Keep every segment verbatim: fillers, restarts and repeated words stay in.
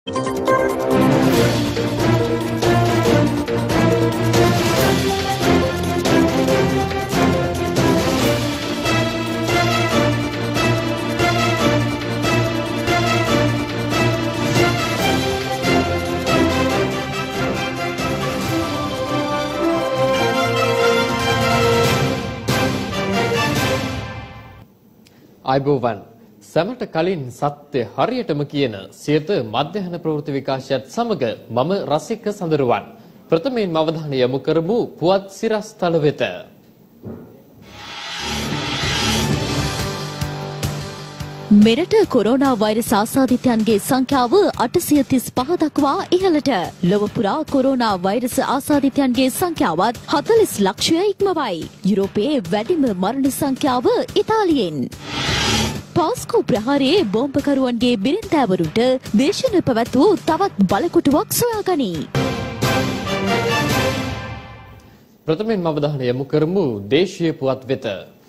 අයිබෝවන් සමට කලින් සත්‍ය හරියටම කියන සියත මධ්‍යහන ප්‍රවෘත්ති විකාශයත් සමග මම රසික සඳරුවන් ප්‍රථමයෙන් අවධානය යොමු කරමු පුවත් සිරස්තල වෙත. මෙරට කොරෝනා වෛරස් ආසාදිතයන්ගේ සංඛ්‍යාව අටසිය තිස් පහ දක්වා ඉහළට. ලොව පුරා කොරෝනා වෛරස් ආසාදිතයන්ගේ සංඛ්‍යාවත් හතළිස් ලක්ෂය ඉක්මවයි. යුරෝපයේ වැඩිම මරණ සංඛ්‍යාව ඉතාලියෙන්. පාස්කු ප්‍රහාරයේ බෝම්බකරුවන්ගේ බිරින්දෑවරුන්ට දේශන පැවැත් වූ තවත් බලකොටුවක් සොයාගනී. ප්‍රථමයෙන් අවධානය යොමු කරමු දේශීය පුවත් වෙත.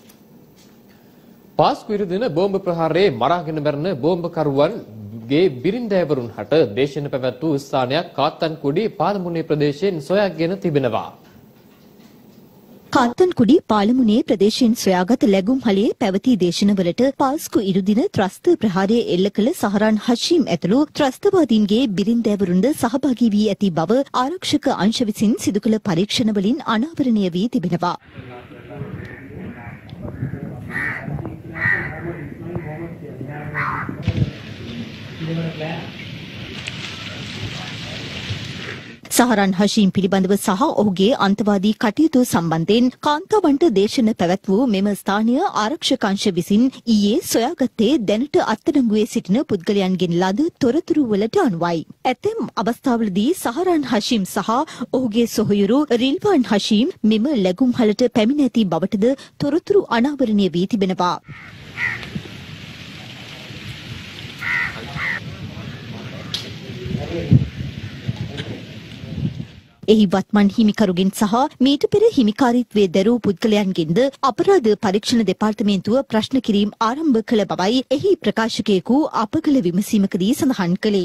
පාස්කු ඉරුදින බෝම්බ ප්‍රහාරයේ මරාගෙන මැරෙන බෝම්බකරුවන්ගේ බිරින්දෑවරුන් හට දේශන පැවැත් වූ ස්ථානයක් කාත්තන්කුඩි පාලමුණේ ප්‍රදේශයෙන් සොයාගෙන තිබෙනවා. කාත්තන්කුඩි පාලමුණේ ප්‍රදේශයෙන් සොයාගත් ලැබුම්හලේ පැවති දේශනවලට පාස්කු ඉරුදින ත්‍රස්ත ප්‍රහාරයේ එල්ල කළ සහරන් හෂීම් ඇතුළු ත්‍රස්තවාදීන්ගේ බිරින්දෑවරුන්ද සහභාගී වී ඇති බව ආරක්ෂක අංශ විසින් සිදු කළ පරීක්ෂණවලින් අනාවරණය වී තිබෙනවා. සහරන් හෂීම් පිළිබඳව සහ ඔහුගේ අන්තවාදී කටයුතු සම්බන්ධයෙන් කාන්තාවන්ට දේශන පැවැත් වූ මෙම ස්ථානීය ආරක්ෂක අංශ විසින් ඊයේ සොයාගත්තේ දැනට අත්අඩංගුවේ සිටින පුද්ගලයන්ගෙන් ලද තොරතුරු වලට අනුවයි. ඇතැම් අවස්ථාවලදී සහරන් හෂීම් සහ ඔහුගේ සොහොයුරු රිල්වාන් හෂීම් මෙම ලැබුම්හලට පැමිණ ඇති බවටද තොරතුරු අනාවරණය වී තිබෙනවා. එහි වත්මන් හිමිකරුගෙන් සහ මීට පෙර හිමිකාරීත්වයේ දැරූ පුද්ගලයන්ගෙන්ද අපරාධ පරීක්ෂණ දෙපාර්තමේන්තුව ප්‍රශ්න කිරීම ආරම්භ කළ බවයි එහි ප්‍රකාශකයෙකු අප කළ විමසීමකදී සඳහන් කළේ.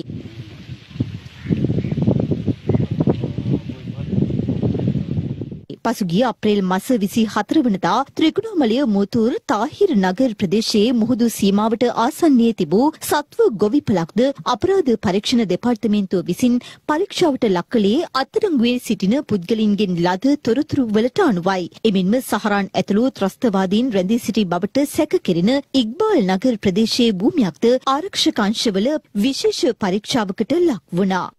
පසුගිය අප්‍රේල් මාස විසි හතර වනදා ත්‍රිකුණාමලය මුතුර් තාහිර් නගර් ප්‍රදේශයේ මුහුදු සීමාවට ආසන්නයේ තිබූ සත්ව ගොවිපලක්ද අපරාධ පරීක්ෂණ දෙපාර්තමේන්තුව විසින් පරීක්ෂාවට ලක් කළේ අත්අඩංගුවේ සිටින පුද්ගලින්ගෙන් ලද තොරතුරු වලට අනුවයි. එමෙන්ම සහරාන් ඇතුළු ත්‍රස්තවාදීන් රැඳී සිටි බවට සැක කෙරෙන ඉක්බාල් නගර් ප්‍රදේශයේ භූමියක්ද ආරක්ෂක අංශවල විශේෂ පරීක්ෂාවකට ලක් වුණා.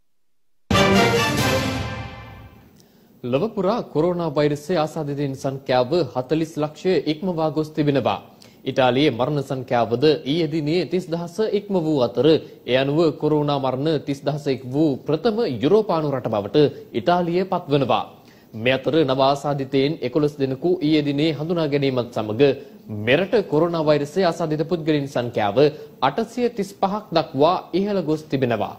ලොව පුරා කොරෝනා වෛරසයේ ආසාදිතයින් සංඛ්‍යාව හතළිස් ලක්ෂය ඉක්මවා ගොස් තිබෙනවා. ඉතාලියේ මරණ සංඛ්‍යාවද ඊයේ දිනේ තිස් දහස ඉක්ම වූ අතර ඒ අනුව කොරෝනා මරණ තිස් දහස ඉක්ම වූ ප්‍රථම යුරෝපානු රට බවට ඉතාලිය පත්වනවා. මේ අතර නව ආසාදිතයින් එකොළොස් දෙනෙකු ඊයේ දිනේ හඳුනා ගැනීමත් සමග මෙරට කොරෝනා වෛරසයේ ආසාදිත පුද්ගලයන් සංඛ්‍යාව අටසිය තිස් පහක් දක්වා ඉහළ ගොස් තිබෙනවා.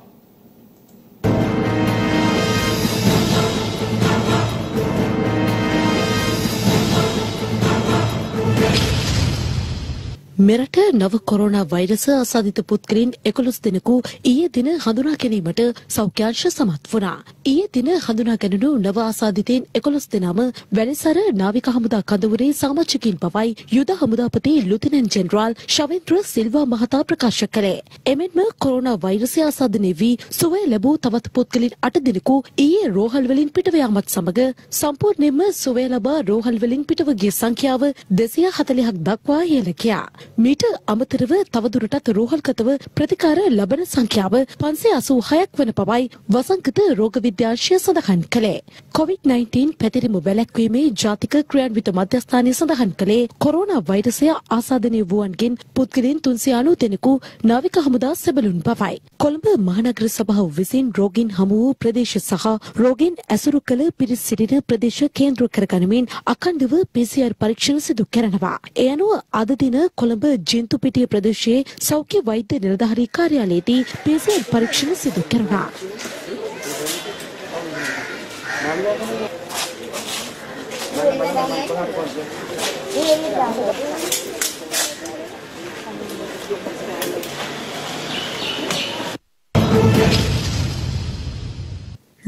මෙරට නව කොරෝනා වෛරස ආසාදිත පුද්ගලයන් එකොළොස් දෙනෙකු ඊයේ දින හඳුනා ගැනීමට සෞඛ්‍යාංශ සමත් වුණා. ඊයේ දින හඳුනා ගැනුණු නව ආසාදිතයින් එකොළොස් දෙනාම වැලිසර නාවික හමුදා කඳවුරේ සමාජිකින් බවයි යුද හමුදාපති ලුතිනන්ට් ජෙනරාල් ශවෙන්ද්‍ර සිල්වා මහතා ප්‍රකාශ කළේ. එමෙන්ම කොරෝනා වෛරසය ආසාදනය වී සුවය ලැබූ තවත් පුද්ගලයන් අට දෙනෙකු ඊයේ රෝහල් වලින් පිටව යාමත් සමග සම්පූර්ණයෙන්ම සුවය ලබා රෝහල් වලින් පිටව ගිය සංඛ්‍යාව දෙසිය හතළිහක් දක්වා ඉහළ ගියා. මීට අමතරව තවදුරටත් රෝහල්ගතව ප්‍රතිකාර ලබන සංඛ්‍යාව පන්සිය අසූ හයක් වන බවයි වසංගත රෝග විද්‍යාංශය සඳහන් කළේ. කොවිඩ් නයින්ටීන් පැතිරීම වැළැක්වීමේ ජාතික ක්‍රියාන්විත මධ්‍යස්ථානය සඳහන් කළේ කොරෝනා වෛරසය ආසාදනය වූවන්ගෙන් පුද්ගලයන් තුන්සිය අනූ දෙනෙකු නාවික හමුදා සෙබළුන් බවයි. කොළඹ මහනගර සභාව විසින් රෝගීන් හමු වූ ප්‍රදේශ සහ රෝගීන් ඇසුරු කළ පිරිස් සිටින ප්‍රදේශ කේන්ද්‍ර කරගනිමින් අඛණ්ඩව පී සී ආර් පරීක්ෂණ සිදු කරනවා. ඒ අනුව අද දින කොළඹ ජින්තුපිටිය ප්‍රදේශයේ සෞඛ්‍ය වෛද්‍ය නිලධාරී කාර්යාලයේදී පී සී ආර් පරීක්ෂණ සිදු කරනවා.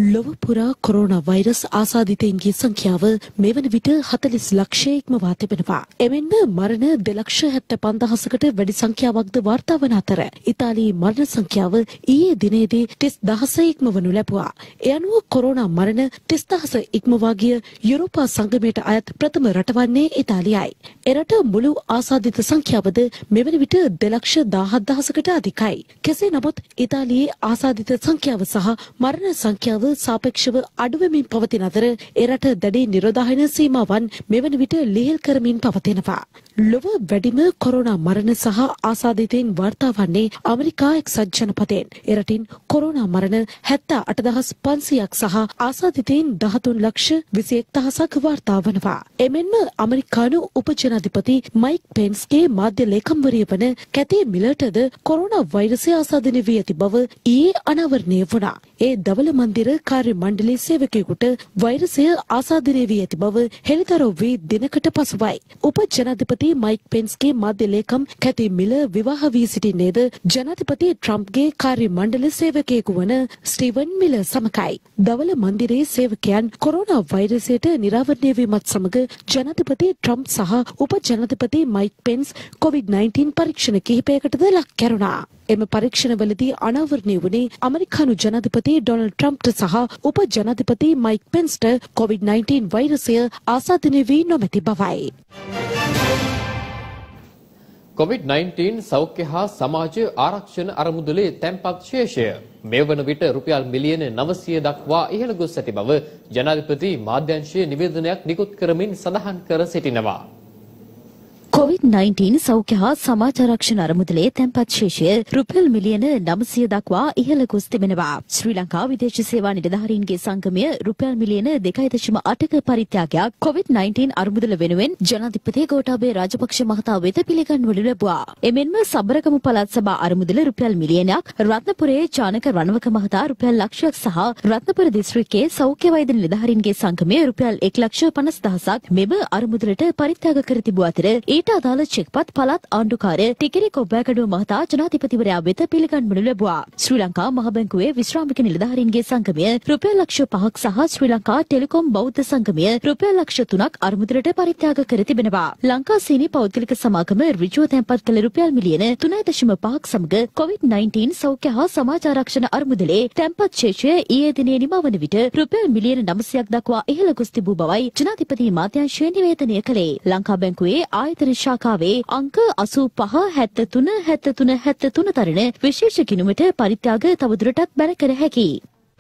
ලොව පුරා කොරෝනා වෛරස් ආසාදිතයින්ගේ සංඛ්‍යාව මෙවන විට හතළිස් ලක්ෂය ඉක්මවා තිබෙනවා. එමෙන්ම මරණ දෙලක්ෂ හැත්තෑ පන්දහසකට වැඩි සංඛ්‍යාවක්ද වාර්තා වන අතර ඉතාලියේ මරණ සංඛ්‍යාව ඊයේ දිනේදී තිස් දහස ඉක්මවනු ලැබුවා. ඒ අනුව කොරෝනා මරණ තිස් දහස ඉක්මවා ගිය යුරෝපා සංගමයට අයත් ප්‍රථම රට වන්නේ ඉතාලියයි. එරට මුළු ආසාදිත සංඛ්‍යාවද මෙවන විට දෙලක්ෂ දාහත් දහසකට අධිකයි. කෙසේ නමුත් ඉතාලියේ ආසාදිත සංඛ්‍යාව සහ මරණ සංඛ්‍යාව සාපේක්ෂව අඩුවෙමින් පවතින අතර එරට දැඩි නිරෝධායන සීමාවන් මෙවන විට ලිහිල් කරමින් පවතිනවා. ලොව වැඩිම කොරෝනා මරණ සහ ආසාදිතයින් වාර්තා වන්නේ ඇමරිකා එක්සත් ජනපදයෙන්. එරටින් කොරෝනා මරණ හැත්තෑ අට දහස් පන්සියයක් සහ ආසාදිතයින් දහතුන් ලක්ෂ විසි එක් දහසක් වාර්තා වනවා. එමෙන්ම ඇමරිකානු උපජනාධිපති මයික් පෙන්ස්ගේ මාධ්‍ය ලේකම්වරිය වන කැතේ මිලර්ටද කොරෝනා වෛරසය ආසාදනය වී ඇති බව ඊයේ අනාවරණය වුණා. ඒ දවල මන්දිර කාර්ය මණ්ඩලයේ සේවකයෙකුට වෛරසය ආසාදනය වී ඇති බව හෙළිදරව් වී දිනකට පසුවයි. උප ජනාධිපති මයික් පෙන්ස්ගේ මාධ්‍ය ලේකම් කැති මිල විවාහ වී සිටින්නේද ජනාධිපති ට්‍රම්ප්ගේ කාර්ය මණ්ඩල සේවකයෙකු වන ස්ටීවන් මිල සමගයි. දවල මන්දිරයේ සේවකයන් කොරෝනා වෛරසයට නිරාවරණය වීමත් සමග ජනාධිපති ට්‍රම්ප් සහ උප ජනාධිපති මයික් පෙන්ස් කොවිඩ් නයින්ටීන් පරීක්ෂණ කිහිපයකටද ලක් කැරුණා. එම පරීක්ෂණවලදී අනාවරණය වුණේ ඇමරිකානු ජනාධිපති ඩොනල්ඩ් ට්‍රම්ප්ට සහ උප ජනාධිපති මයික් පෙන්ස්ට කොවිඩ් නයින්ටීන් වෛරසය ආසාදනය වී නොමැති බවයි. කොවිඩ් නයින්ටීන් සෞඛ්‍ය හා සමාජ ආරක්ෂණ අරමුදලේ තැන්පත් ශේෂය මේ වන විට රුපියල් මිලියන නවසිය දක්වා ඉහළ ගොස් ඇති බව ජනාධිපති මාධ්‍යංශයේ නිවේදනයක් නිකුත් කරමින් සඳහන් කර සිටිනවා. කොවිඩ් නයින්ටීන් සෞඛ්‍ය හා සමාජ ආරක්ෂණ අරමුදලේ තැන්පත් ශේෂය රුපියල් මිලියන නවසිය දක්වා ඉහළ ගොස් තිබෙනවා. ශ්‍රී ලංකා විදේශ සේවා නිලධාරීන්ගේ සංගමය රුපියල් මිලියන දෙකයි දශම අටක පරිත්‍යාගයක් කොවිඩ් නයින්ටීන් අරමුදල වෙනුවෙන් ජනාධිපති ගෝඨාභය රාජපක්ෂ මහතා වෙත පිළිගන්වනු ලැබුවා. එමෙන්ම සබරගමු පළාත් සභා අරමුදල රුපියල් මිලියනයක්, රත්නපුරයේ චානක රණවක මහතා රුපියල් ලක්ෂයක් සහ රත්නපුර දිස්ත්‍රික්කයේ සෞඛ්‍ය වෛද්‍ය නිලධාරීන්ගේ සංගමය රුපියල් එක් ලක්ෂ පනස් දහසක් මෙම අරමුදලට පරිත්‍යාග කර තිබූ අතර ඊට අදාළ චෙක්පත් පළාත් ආණ්ඩුකාර ටිකිරි කොබ්බෑකඩුව මහතා ජනාධිපතිවරයා වෙත පිළිගන්වනු ලැබුවා. ශ්‍රී ලංකා මහ බැංකුවේ විශ්‍රාමික නිලධාරීන්ගේ සංගමය රුපියල් ලක්ෂ පහක් සහ ශ්‍රී ලංකා ටෙලිකොම් බෞද්ධ සංගමය රුපියල් ලක්ෂ තුනක් අරමුදලට පරිත්‍යාග කර තිබෙනවා. ලංකා සීනි පෞද්ගලික සමාගම ඍජුව තැන්පත් කළ රුපියල් මිලියන තුනයි දශම පහක් සමග කොවිඩ් නයින්ටීන් සෞඛ්‍ය හා සමාජ ආරක්ෂණ අරමුදලේ තැන්පත් ශේෂය ඊයේ දිනේ නිමවන විට රුපියල් මිලියන නවසියක් දක්වා ඉහළ ගොස් තිබූ බවයි ජනාධිපති මාධ්‍යංශය නිවේදනය කළේ. ලංකා බැංකුවේ ආයතන ශාඛාවේ අංක අසූ පහ හැත්තෑ තුන හැත්තෑ තුන හැත්තෑ තුන තරණ විශේෂ ගිණුමට පරිත්‍යාග තවදුරටත් බැල කර හැකියි.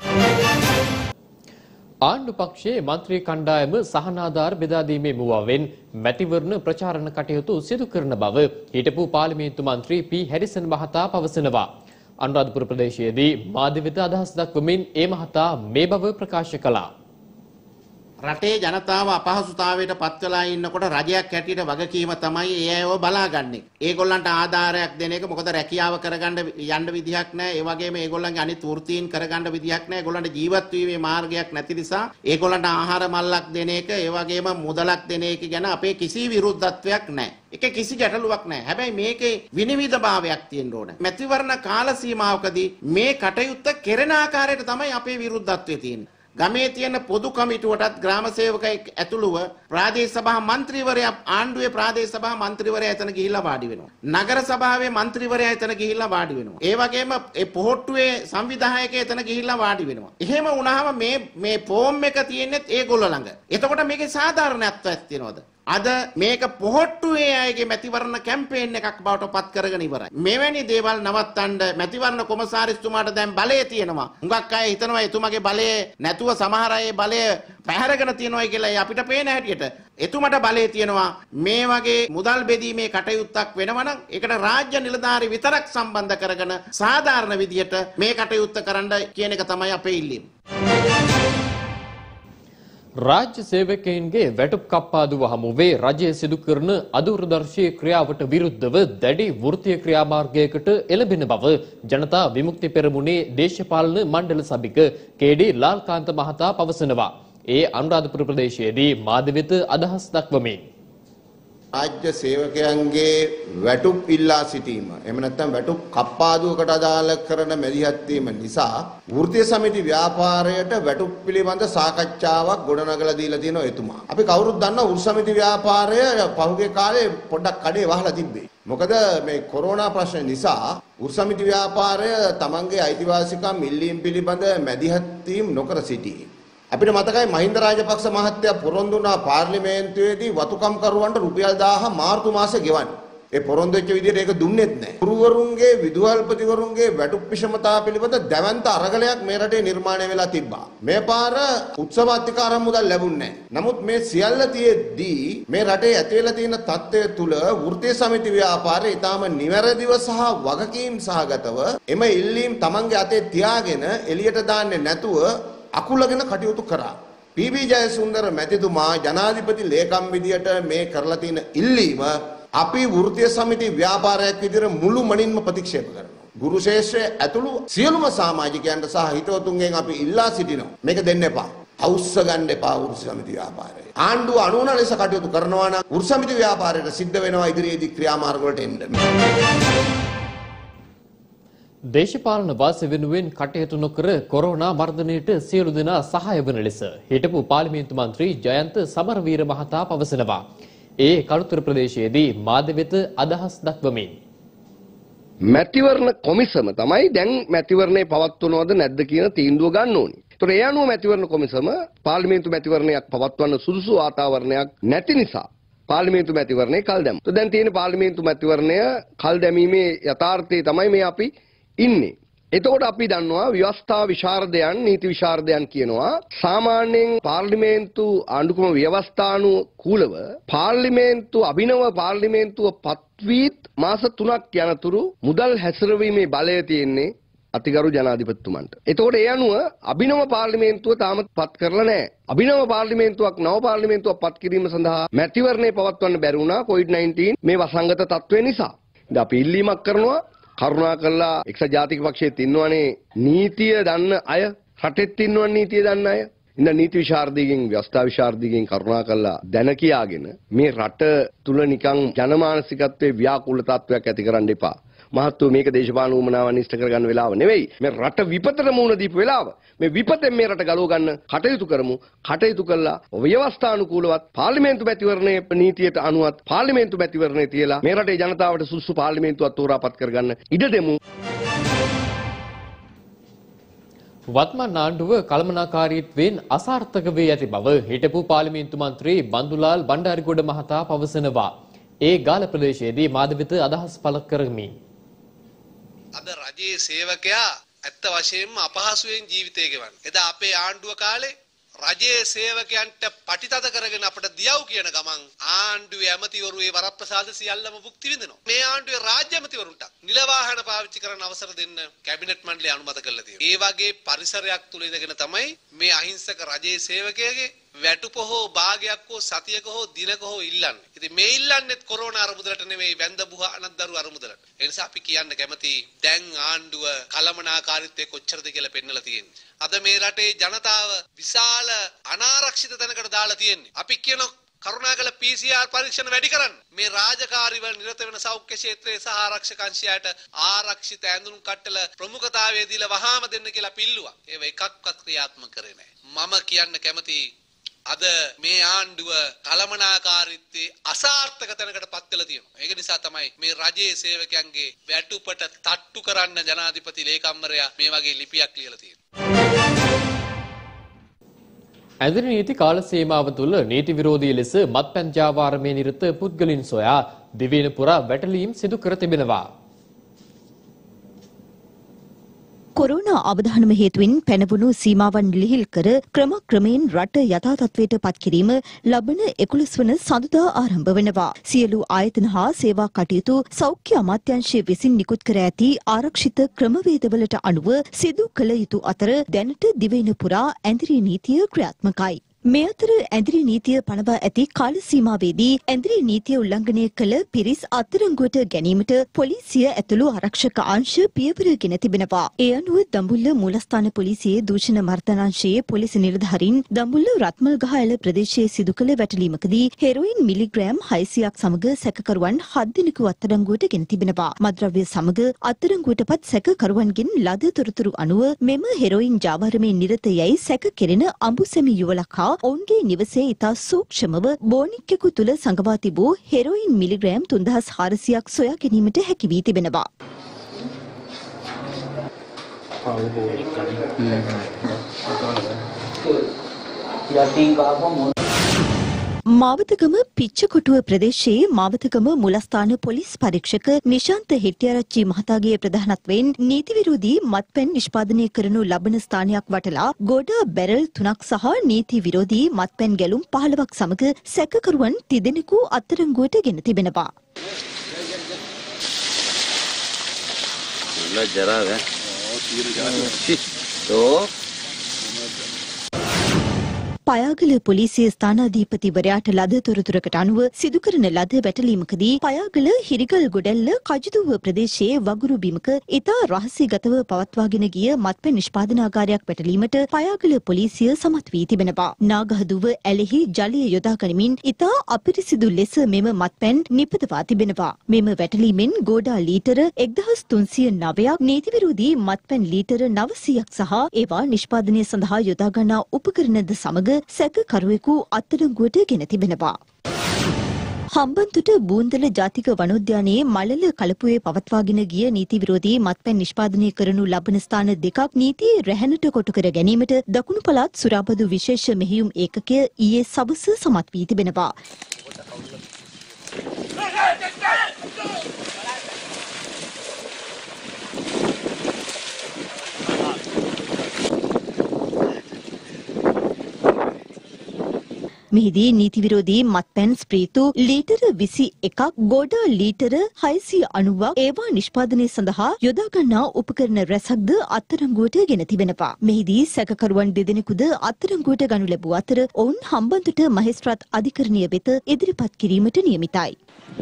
ආණ්ඩු පක්ෂයේ මන්ත්‍රී කණ්ඩායම සහනාධාර බෙදා දීමේ මුවාවෙන් මැතිවරණ ප්‍රචාරණ කටයුතු සිදු කරන බව හිටපු පාර්ලිමේන්තු මන්ත්‍රී පී හැරිසන් මහතා පවසනවා. අනුරාධපුර ප්‍රදේශයේදී මාධ්‍ය වෙත අදහස් දක්වමින් ඒ මහතා මේ බව ප්‍රකාශ කළා. රටේ ජනතාව අපහසුතාවයට පත් වෙලා ඉන්නකොට රජයක් හැටියට වගකීම තමයි ඒ අයව බලාගන්නේ. ඒගොල්ලන්ට ආධාරයක් දෙන එක මොකද රැකියාව කරගන්න යන්න විදිහක් නැහැ. ඒ වගේම ඒගොල්ලන්ගේ අනිත් වෘත්තීන් කරගන්න විදිහක් නැහැ. ඒගොල්ලන්ට ජීවත් වීමේ මාර්ගයක් නැති නිසා ඒගොල්ලන්ට ආහාර මල්ලක් දෙන එක, ඒ වගේම මුදලක් දෙන එක ගැන අපේ කිසි විරුද්ධත්වයක් නැහැ. ඒක කිසි ගැටලුවක් නැහැ. හැබැයි මේකේ විනිවිදභාවයක් තියෙන්න ඕන. මැතිවරණ කාල සීමාවකදී මේ කටයුත්ත කෙරෙන ආකාරයට තමයි අපේ විරුද්ධත්වය තියෙන්නේ. ගමේ තියෙන පොදු කමිටුවටත් ග්‍රාම සේවකයෙක් ඇතුළුව ප්‍රාදේශ සභා මන්ත්‍රීවරයා ආණ්ඩුවේ ප්‍රාදේශ සභා මන්ත්‍රීවරයා එතන ගිහිල්ලා වාඩි වෙනවා. නගර සභාවේ මන්ත්‍රීවරයා එතන ගිහිල්ලා වාඩි වෙනවා. ඒ වගේම ඒ පොහොට්ටුවේ සංවිධායකයා එතන ගිහිල්ලා වාඩි වෙනවා. එහෙම වුණාම මේ මේ ෆෝම් එක තියෙන්නේ ඒගොල්ලෝ ළඟ. එතකොට මේකේ සාධාරණත්වයක් තියෙනවද? අද මේක පොහොට්ටුවේ අයගේ මැතිවරණ කැම්පේන් එකක් බවට පත් කරගෙන ඉවරයි. මෙවැනි දේවල් නවත්තන්න මැතිවරණ කොමසාරිස්තුමාට දැන් බලය තියෙනවා. හුඟක් අය හිතනවා එතුමාගේ බලය නැතුව සමහර අය බලය පැහැරගෙන තියනවා කියලා. අපිට පේන හැටියට එතුමාට බලය තියෙනවා. මේ වගේ මුදල් බෙදීමේ කටයුත්තක් වෙනවා නම් ඒකට රාජ්‍ය නිලධාරි විතරක් සම්බන්ධ කරගෙන සාධාරණ විදියට මේ කටයුත්ත කරන්න කියන එක තමයි අපේ ඉල්ලීම. රාජ්‍ය සේවකයන්ගේ වැටුප් කප්පාදුව හමුවේ රජය සිදු කරන අදූරදර්ශී ක්‍රියාවට විරුද්ධව දැඩි වෘත්තීය ක්‍රියාමාර්ගයකට එළඹෙන බව ජනතා විමුක්ති පෙරමුණේ දේශපාලන මණ්ඩල සභික කේ.ඩී. ලාල්කාන්ත මහතා පවසනවා. ඒ අනුරාධපුර ප්‍රදේශයේදී මාධ්‍ය වෙත අදහස් දක්වමින් රාජ්‍ය සේවකයන්ගේ වැටුප් ඉල්ලා සිටීම එහෙම නැත්නම් වැටුප් කප්පාදුවකට අදාළ කරන මැදිහත් වීම නිසා වෘත්තීය සමිති ව්‍යාපාරයට වැටුප් පිළිබඳ සාකච්ඡාවක් ගොඩනගලා දීලා තියෙනවා එතුමා. අපි කවුරුත් දන්නවා වෘත්තීය සමිති ව්‍යාපාරය පහුගිය කාලේ පොඩ්ඩක් කඩේ වහලා තිබ්බේ. මොකද මේ කොරෝනා ප්‍රශ්න නිසා වෘත්තීය සමිති ව්‍යාපාරය තමන්ගේ අයිතිවාසිකම් ඉල්ලීම් පිළිබඳ මැදිහත් වීම නොකර සිටියේ. අපිට මතකයි මහින්ද රාජපක්ෂ මහත්තයා පොරොන්දු වුණා පාර්ලිමේන්තුවේදී වතුකම් කරුවන්ට රුපියල් දහය මාර්තු මාසේ ගෙවන්න. ඒ පොරොන්දු වෙච්ච විදිහට ඒක දුන්නෙත් නැහැ. ගුරුවරුන්ගේ විදුහල්පතිවරුන්ගේ වැටුප් විෂමතා පිළිබඳ දැවැන්ත අරගලයක් මේ රටේ නිර්මාණය වෙලා තිබ්බා. මේ පාර උත්සව අධිකාරම් මුදල් ලැබුණේ නැහැ. නමුත් මේ සියල්ල තියෙද්දී මේ රටේ ඇති වෙලා තියෙන තත්ත්වය තුල වෘත්තීය සමිති ව්‍යාපාරය ඊටාම නිවැරදිව සහ වගකීම් සහගතව එම ඉල්ලීම් Tamange අතේ තියාගෙන එළියට දාන්නේ නැතුව අකුලගෙන කටයුතු කරා. පී.බී. ජයසුන්දර මැතිතුමා ජනාධිපති ලේකම් විදියට මේ කරලා තියෙන ඉල්ලීම අපි වෘත්තීය සමිති ව්‍යාපාරයක් විදියට මුළු මනින්ම ප්‍රතික්ෂේප කරනවා. ගුරු ශේෂ්ත්‍රයේ ඇතුළු සියලුම සමාජිකයන්ට සහ හිතවතුන්ගෙන් අපි ඉල්ලා සිටිනවා. මේක දෙන්න එපා. අවුස්ස ගන්න එපා වෘත්තීය සමිති ව්‍යාපාරය. ආණ්ඩුව අනුවන ලෙස කටයුතු කරනවා නම් වෘත්තීය සමිති ව්‍යාපාරයට සිද්ධ වෙනවා ඉදිරියේදී ක්‍රියාමාර්ග වලට එන්න. දේශපාලන වාසි වෙනුවෙන් කටයුතු නොකර කොරෝනා මර්ධනයට සියලු දෙනා සහාය වන ලෙස හිටපු පාර්ලිමේන්තු මන්ත්‍රී ජයන්ත සමරවීර මහතා පවසනවා. ඒ කළුතර ප්‍රදේශයේදී මාධ්‍ය අදහස් දක්වමින් මැතිවරණ කොමිසම තමයි දැන් මැතිවරණේ පවත්වනවද නැද්ද කියන තීන්දුව ගන්න ඕනි. ඒතර ඒ අනුව මැතිවරණ කොමිසම පාර්ලිමේන්තු මැතිවරණයක් පවත්වන්න සුදුසු වාතාවරණයක් නැති නිසා පාර්ලිමේන්තු මැතිවරණේ කල් දැම්මා. તો දැන් තියෙන පාර්ලිමේන්තු මැතිවරණය කල් දැමීමේ යථාර්ථය තමයි මේ අපි ඉන්නේ. එතකොට අපි දන්නවා ව්‍යවස්ථා විශාරදයන් නීති විශාරදයන් කියනවා සාමාන්‍යයෙන් පාර්ලිමේන්තු ආණ්ඩුක්‍රම ව්‍යවස්ථානුකූලව පාර්ලිමේන්තු අභිනව පාර්ලිමේන්තුව පත්වීත් මාස තුනක් යනතුරු මුදල් හැසිරවීමේ බලය තියෙන්නේ අතිගරු ජනාධිපතිතුමන්ට. එතකොට ඒ අනුව අභිනව පාර්ලිමේන්තුව තාමත් පත් කරලා නැහැ. අභිනව පාර්ලිමේන්තුවක් නව පාර්ලිමේන්තුවක් පත් කිරීම සඳහා මැතිවරණය පවත්වන්න බැරි වුණා කොවිඩ් නයින්ටීන් මේ වසංගත තත්ත්වය නිසා. ඉතින් අපි ඉල්ලීමක් කරනවා කරුණා කළා එක්සත් ජාතික පක්ෂයේ තින්නවනේ නීතිය දන්න අය රටෙත් තින්නවනේ නීතිය දන්න අය. ඉතින් නීති විශාරදීගෙන් ව්‍යවස්ථා විශාරදීගෙන් කරුණා කළා දැන කියාගෙන මේ රට තුල නිකන් ජනමානසිකත්වයේ ව්‍යාකූල තත්වයක් ඇති කරන්න එපා. මහත්වෝ මේක දේශපාලන උමනාවන් ඉෂ්ට කරගන්න වෙලාව නෙවෙයි. මේ රට විපතට මුහුණ දීපු වෙලාව. මේ විපතෙන් මේ රට ගලව ගන්න කටයුතු කරමු. කටයුතු කළා ව්‍යවස්ථානුකූලවත් පාර්ලිමේන්තු මැතිවරණයේ නීතියට අනුවත් පාර්ලිමේන්තු මැතිවරණය තියලා මේ රටේ ජනතාවට සුසු පාර්ලිමේන්තුවක් තෝරාපත් කරගන්න ඉඩ දෙමු. වත්මන් ආණ්ඩුව කළමනාකාරීත්වයෙන් අසාර්ථක වී ඇති බව හිටපු පාර්ලිමේන්තු මන්ත්‍රී බන්දුලාල් බණ්ඩාරිගොඩ මහතා පවසනවා. ඒ ගාල ප්‍රදේශයේදී මාධ්‍ය අදහස් පළ කරමින් අද රජයේ සේවකයා ඇත්ත වශයෙන්ම අපහසුයෙන් ජීවිතය ගෙවන්නේ. එදා අපේ ආණ්ඩුව කාලේ රජයේ සේවකයන්ට පටිතද කරගෙන අපට දියව් කියන ගමන් ආණ්ඩුවේ ඇමතිවරු ඒ වරප්‍රසාද සියල්ලම භුක්ති විඳිනවා. මේ ආණ්ඩුවේ රාජ්‍ය ඇමතිවරුන්ට නිල වාහන පාවිච්චි කරන්න අවසර දෙන්න කැබිනට් මණ්ඩලය අනුමත කරලා තියෙනවා. ඒ වගේ පරිසරයක් තුල ඉඳගෙන තමයි මේ අහිංසක රජයේ සේවකයාගේ වැටුප හෝ භාගයක් හෝ සතියක හෝ දිනක හෝ ඉල්ලන්නේ. ඉතින් මේ ඉල්ලන්නේත් කොරෝනා අරමුදලට නෙමෙයි වැඳ බුහ අනද්දරු අරමුදලට. ඒ නිසා අපි කියන්න කැමති දැන් ආණ්ඩුව කළමනාකාරීත්වයේ කොච්චරද කියලා පෙන්නලා තියෙන්නේ. අද මේ රටේ ජනතාව විශාල අනාරක්ෂිත තැනකට දාලා තියෙන්නේ. අපි කියන කරුණාකර පී සී ආර් පරීක්ෂණ වැඩි කරන්න. මේ රාජකාරී වල නිරත වෙන සෞඛ්‍ය ක්ෂේත්‍රයේ සහ ආරක්ෂක අංශයට ආරක්ෂිත ඇඳුම් කට්ටල ප්‍රමුඛතාවය දීලා වහාම දෙන්න කියලා පිල්ලුවා. ඒව එකක්වත් ක්‍රියාත්මක කරේ නැහැ. මම කියන්න කැමති අද මේ ආණ්ඩුව කළමනාකාරීත්වයේ අසාර්ථක තැනකට පත් වෙලා තියෙනවා. ඒක නිසා තමයි මේ රජයේ සේවකයන්ගේ වැටුපට තට්ටු කරන්න ජනාධිපති ලේකම්වරයා මේ වගේ ලිපියක් ලියලා තියෙනවා. ඇඳරි නීති කාල සීමාව තුළ නීති විරෝධී ලෙස මත්පැන් ජාවාරමේ නිරත පුද්ගලින් සොයා දිවයින පුරා වැටලීම් සිදු කර තිබෙනවා. කොරෝනා අවධානම හේතුවෙන් පැනවුණු සීමාවන් ලිහිල් කර ක්‍රමක්‍රමයෙන් රට යථා තත්ත්වයට පත් කිරීම ලබන එකොළොස් වන සඳුදා ආරම්භ වෙනවා. සියලු ආයතන හා සේවා කටයුතු සෞඛ්‍ය අමාත්‍යාංශය විසින් නිකුත් කර ඇති ආරක්ෂිත ක්‍රමවේදවලට අනුව සිදු කළ යුතු අතර දැනට දිවයින පුරා ඇඳිරි නීතිය ක්‍රියාත්මකයි. මේ අතර ඇඳිරි නීතිය පනවා ඇති කාල සීමාවේදී ඇඳිරි නීතිය උල්ලංඝනය කළ පිරිස් අත්අඩංගුවට ගැනීමට පොලිසිය ඇතුළු ආරක්ෂක අංශ පියවර ගෙන තිබෙනවා. ඒ අනුව දඹුල්ල මූලස්ථාන පොලිසියේ දූෂණ මර්දනාංශයේ පොලිස් නිලධාරීන් දඹුල්ල රත්මල්ගහ ඇල ප්‍රදේශයේ සිදු කළ වැටලීමකදී හෙරොයින් මිලිග්‍රෑම් හයසියක් සමග සැකකරුවන් හත් දිනක අත්අඩංගුවට ගෙන තිබෙනවා. මද්‍රව්‍ය සමග අත්අඩංගුවටපත් සැකකරුවන්ගෙන් ලද තොරතුරු අනුව මෙම හෙරොයින් ජාවාරමේ නිරත යයි සැක කෙරෙන අඹුසැමි යුවලක් හා ඔවුන්ගේ නිවසේ ඉතා සූක්ෂමව බෝනික්කෙකු තුළ සඟවා තිබූ හෙරොයින් මිලිග්‍රෑම් තුන්දහස් හාරසියක් සොයා ගැනීමට හැකි වී තිබෙනවා. මාවතගම පිච්චකොටුව ප්‍රදේශයේ මාවතගම මුලස්ථාන පොලිස් පරීක්ෂක නිශාන්ත හෙට්ටිආරච්චි මහතාගේ ප්‍රධානත්වයෙන් නීති විරෝධී මත්පැන් නිෂ්පාදනය කරනු ලබන ස්ථානයක් වටලා ගොඩා බැරල් තුනක් සහ නීති විරෝධී මත්පැන් ගැලුම් පහළවක් සමග සැකකරුවන් තිදෙනෙකු අත්අඩංගුවට ගෙන තිබෙනවා. පයාගල පොලිසිය ස්ථානාධිපතිවරයාට ලද තොරතුරකට අනුව සිදු කරන ලද වැටලීමකදී පයාගල හිරිගල් ගොඩැල්ල කජුදුව ප්‍රදේශයේ වගුරු බිමක ඉතා රහසිගතව පවත්වාගෙන ගිය මත්පැන් නිෂ්පාදනාගාරයක් වැටලීමට පයාගල පොලිසිය සමත් වී තිබෙනවා. නාගහදුව ඇලෙහි ජලය යොදා ගනිමින් ඉතා අපිරිසිදු ලෙස මෙම මත්පැන් නිපදවා තිබෙනවා. මෙම වැටලීමෙන් ගෝඩා ලීටර එක්දහස් තුන්සිය නවයක් නීති විරෝධී මත්පැන් ලීටර නවසියක් සහ ඒවා නිෂ්පාදනය සඳහා යොදා ගන්නා උපකරණද සමග සැකකරුවෙකු අත්අඩංගුවට ගෙන තිබෙනවා. හම්බන්තොට බූන්දල ජාතික වනෝද්‍යානයේ මලල කලපුවේ පවත්වාගෙන ගිය නීති විරෝධී මත්පැන් නිෂ්පාදනය කරනු ලබන ස්ථාන දෙකක් නීතියේ රැහැනට කොටු කර ගැනීමට දකුණු පළාත් සුරාබදු විශේෂ මෙහෙයුම් ඒකකය ඊයේ සවස සමත් වී තිබෙනවා. මෙහිදී නීති විරෝධී මත්පැන් ස්ප්‍රීතු ලීටර විසි එකක් ගෝඩා ලීටර හයසිය අනූවක් ඒවා නිෂ්පාදනය සඳහා යොදා ගන්නා උපකරණ රැසක්ද අත්අඩංගුවට ගෙන තිබෙනවා. මෙහිදී සැකකරුවන් දෙදෙනෙකුද අත්අඩංගුවට ගනු ලැබූ අතර ඔවුන් හම්බන්තොට මහේස්ත්‍රාත් අධිකරණය වෙත ඉදිරිපත් කිරීමට නියමිතයි.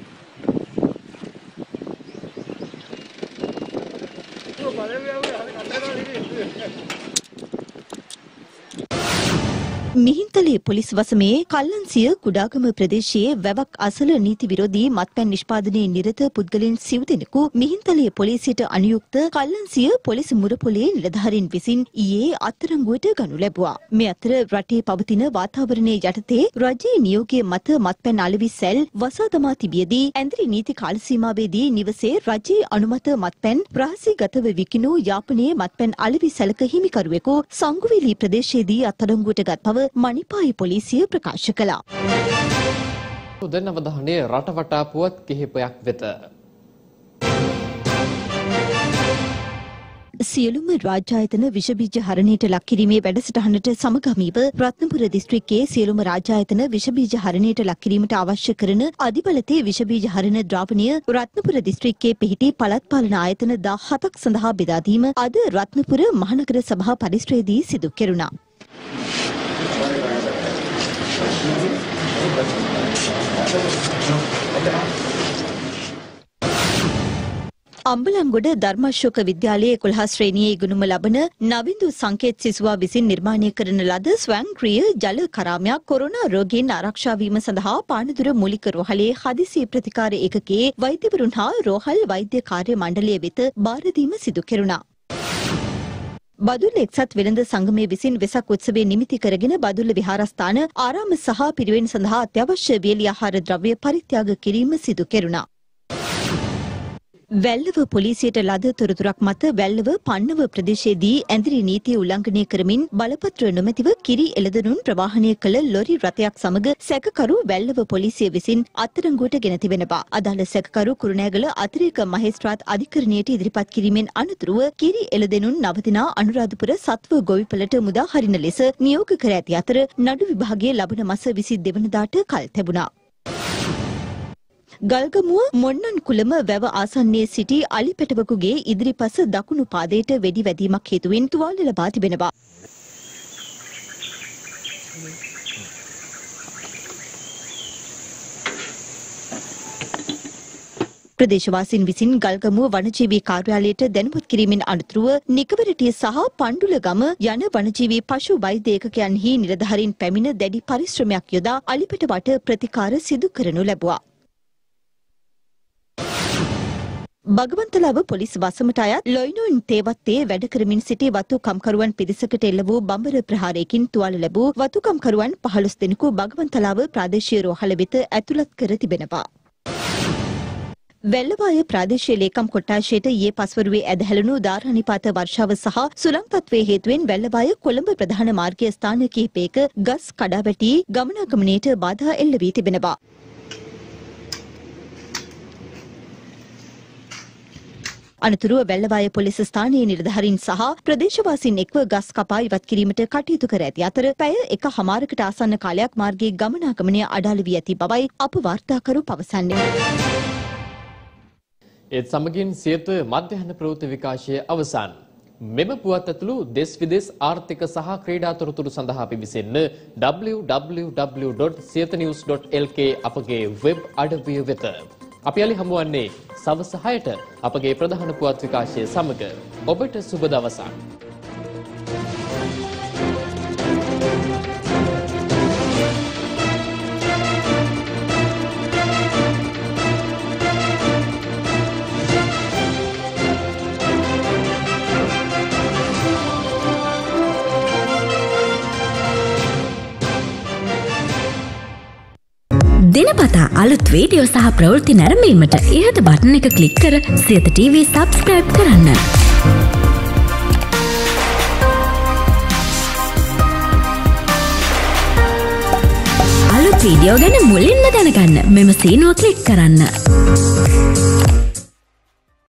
මිහින්තලේ පොලිස් වසමේ කල්ලන්සිය කුඩාගම ප්‍රදේශයේ වැවක් අසල නීති විරෝධී මත්පැන් නිෂ්පාදනයේ නිරත පුද්ගලයන් සිව් දෙනෙකු මිහින්තලේ පොලිසියට අනුයුක්ත කල්ලන්සිය පොලිස් මුරපොලේ නිලධාරීන් විසින් ඊයේ අත්අඩංගුවට ගනු ලැබුවා. මේ අතර රටේ පවතින වාතාවරණයේ යටතේ රජයේ නියෝගයේ මත මත්පැන් අලෙවි සැල් වසා දමා තිබියදී ඇඳිරි නීති කාල සීමාවේදී නිවසේ රජයේ අනුමත මත්පැන් රහසිගතව විකිණූ යාපනයේ මත්පැන් අලෙවි සැලක හිමිකරුවෙකු සංගුවේලී ප්‍රදේශයේදී අත්අඩංගුවට ගත් බව මණිපායි පොලිසිය ප්‍රකාශ කළා. දැන් අවධානය රටවටා පුවත් කිහිපයක් වෙත. සියලුම රාජ්‍යායතන විෂ බීජ හරණයට ලක් කිරීමේ වැඩසටහනට සමගාමීව රත්නපුර දිස්ත්‍රික්කයේ සියලුම රාජ්‍යායතන විෂ බීජ හරණයට ලක් කිරීමට අවශ්‍ය කරන අධිබලතේ විෂ බීජ හරණ ද්‍රාවණය රත්නපුර දිස්ත්‍රික්කයේ පිහිටි පළාත් පාලන ආයතන දහහතක් සඳහා බෙදා දීම අද රත්නපුර මහනගර සභා පරිශ්‍රයේදී සිදු කෙරුණා. අම්බලන්ගොඩ ධර්මාශෝක විද්‍යාලයේ එකොළහ ශ්‍රේණියේ ඉගෙනුම ලබන නවින්දු සංකේත් සිසුවා විසින් නිර්මාණය කරන ලද ස්වයංක්‍රීය ජල කරාමයක් කොරෝනා රෝගීන් ආරක්ෂා වීම සඳහා පානදුර මූලික රෝහලේ හදිසි ප්‍රතිකාර ඒකකයේ වෛද්‍යවරුන් හා රෝහල් වෛද්‍ය කාර්ය මණ්ඩලය වෙත බාර දීම සිදු කෙරුණා. බදුල්ල එක්සත් වෙළඳ සංගමය විසින් වෙසක් උත්සවයේ නිමිති කරගෙන බදුල්ල විහාරස්ථාන ආරාම සහ පිරිවෙන් සඳහා අත්‍යවශ්‍ය වියලි ආහාර ද්‍රව්‍ය පරිත්‍යාග කිරීම සිදු කෙරුණා. වැල්ලව පොලිසියට ලද තොරතුරක් මත වැල්ලව පන්නව ප්‍රදේශයේදී ඇඳිරි නීතිය උල්ලංඝනය කරමින් බලපත්‍ර නොමැතිව කිරි එළදෙනුන් ප්‍රවාහනය කළ ලොරි රථයක් සමග සැකකරු වැල්ලව පොලිසිය විසින් අත්අඩංගුවට ගෙන තිබෙනවා. අදාළ සැකකරු කුරුණෑගල අතිරේක මහේස්ත්‍රාත් අධිකරණයට ඉදිරිපත් කිරීමෙන් අනතුරුව කිරි එළදෙනුන් නවතිනා අනුරාධපුර සත්ව ගොවිපළට මුදා හරින ලෙස නියෝග කර ඇති අතර නඩු විභාගයේ ලබන මාස විසි දෙවනදාට කල් තැබුණා. ගල්ගමුව මොන්නන් කුලම වැව ආසන්නයේ සිටි අලි පැටවකුගේ ඉදිරිපස දකුණු පාදයට වෙඩි වැදීමක් හේතුවෙන් තුවාල ලබා තිබෙනවා. ප්‍රදේශවාසීන් විසින් ගල්ගමුව වනජීවී කාර්යාලයට දැනුවත් කිරීමෙන් අනතුරුව නිකවරටිය සහ පණ්ඩුලගම යන වනජීවී පශු වෛද්‍ය ඒකකයන්හි නිලධාරීන් පැමිණ දැඩි පරිශ්‍රමයක් යොදා අලිපිට වට ප්‍රතිකාර සිදු කරනු ලැබුවා. බගවන්තලාව පොලිස් වසමට අයත් ලොයිනෝන් තේවත්තේ වැඩ කරමින් සිටි වතු කම්කරුවන් පිරිසකට එල්ල වූ බඹර ප්‍රහාරයකින් තුවාල ලැබූ වතු කම්කරුවන් පහළොස් දෙනෙකු බගවන්තලාව ප්‍රාදේශීය රෝහල වෙත ඇතුළත් කර තිබෙනවා. වෙල්ලවාය ප්‍රාදේශීය ලේකම් කොට්ටාශයට ඊයේ පස්වරුවේ ඇදහැළුණු ධාරානිපාත වර්ෂාව සහ සුළං තත්ත්වයේ හේතුවෙන් වෙල්ලවාය කොළඹ ප්‍රධාන මාර්ගයේ ස්ථාන කිහිපයක ගස් කඩා වැටි ගමනාගමනයට බාධා එල්ල වී තිබෙනවා. අනතුරුව වෙල්ලවාය පොලිස් ස්ථානයේ නිලධාරීන් සහ ප්‍රදේශවාසීන් එක්ව ගස් කපා ඉවත් කිරීමට කටයුතු කර ඇති අතර පැය එක හමාරකට ආසන්න කාලයක් මාර්ගයේ ගමනාගමනය අඩාල වී ඇති බවයි අප වාර්තාකරු පවසන්නේ. ඒත් සමගින් සියත මධ්‍යහන ප්‍රවෘත්ති විකාශය අවසන්. මෙම පුවත් ඇතුළු දෙස් විදෙස් ආර්ථික සහ ක්‍රීඩා තොරතුරු සඳහා පිවිසෙන්න W W W dot Siyatha news dot L K අපගේ වෙබ් අඩවිය වෙත. අපි යලි හමුවන්නේ සවස හයට අපගේ ප්‍රධාන පුවත් විකාශය සමග. ඔබට සුබ දවසක්. දිනපතා අලුත් වීඩියෝ සහ ප්‍රවෘත්ති නැරඹීමට ඉහත බටන් එක ක්ලික් කර සියත ටීවී සබ්ස්ක්‍රයිබ් කරන්න. අලුත් වීඩියෝ ගැන මුලින්ම දැනගන්න මෙම සීනුව ක්ලික් කරන්න.